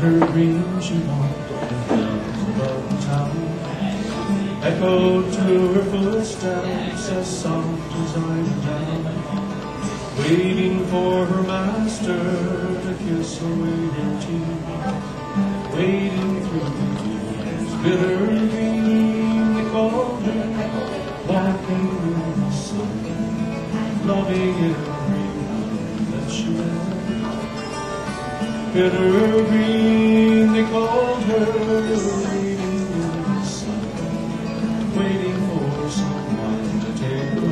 her green she walked down above town, echoed to her footsteps as soft as I am down, waiting for her master to kiss away her tears, wading through the years, bitter green they called her, walking in the sun, loving everyone that she met. Bitter green they called her, waiting in the sun, waiting for someone to take her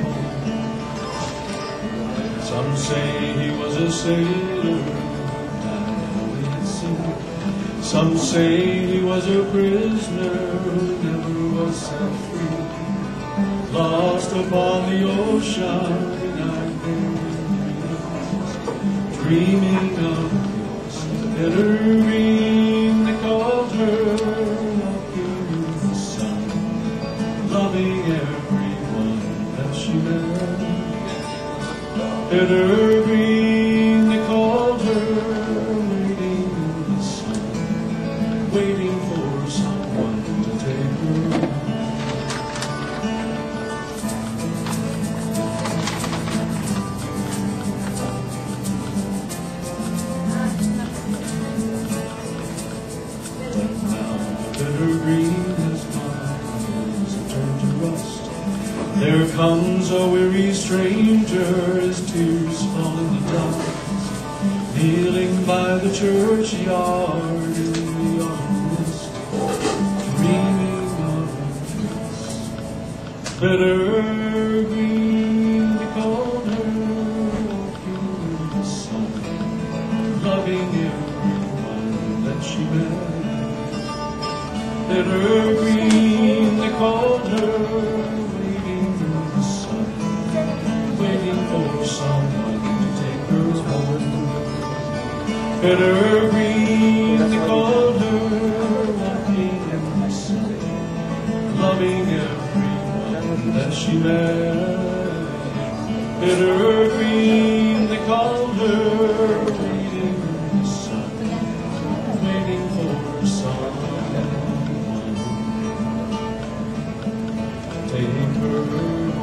home. Some say he was a sailor who died at sea. Some say he was a prisoner who never was set free, lost upon the ocean in Iberia, dreaming of bitter green they called her, walking in the sun, loving everyone that she met. Bitter green they called her, waiting in the sun, waiting for someone to take her home. Bitter green has gone, turned to rust. There comes a weary stranger, his tears fall in the dust, kneeling by the churchyard in the autumn mist, dreaming of her face. Bitter green they called her, walking in the sun, loving everyone that she met. Bitter green they called her, waiting in the sun, waiting for someone to take her home. Bitter green they called her, walking in the sun, loving everyone that she met. Bitter green they called her, waiting in the sun, waiting for someone. Take her